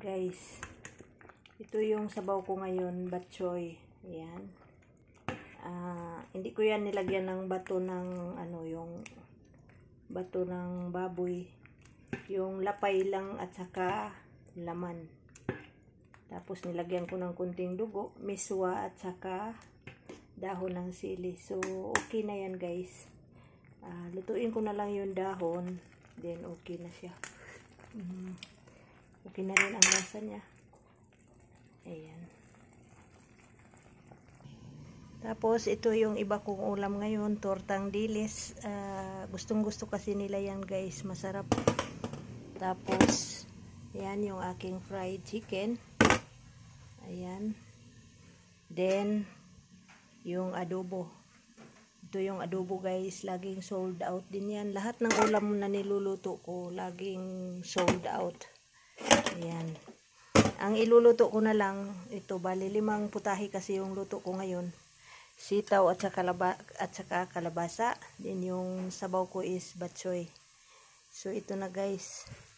guys. Ito yung sabaw ko ngayon, batchoy. Ayan. Hindi ko yan nilagyan ng bato ng yung bato ng baboy. Yung lapay lang at saka laman. Tapos nilagyan ko ng kunting dugo, miswa at saka dahon ng sili. So okay na yan guys. Lutuin ko na lang yung dahon, then okay na siya. Okay na rin ang lasa niya. Ayan. Tapos ito yung iba kong ulam ngayon, tortang dilis. Gustong gusto kasi nila yan guys, masarap. Tapos ayan yung aking fried chicken. Ayan. Then yung adobo. Ito yung adobo guys, laging sold out din yan. Lahat ng ulam na niluluto ko, laging sold out. Ayan. Ang iluluto ko na lang, ito bali 5 putahe kasi yung luto ko ngayon. Sitaw at saka kalabasa. Then yung sabaw ko is batchoy. So ito na guys.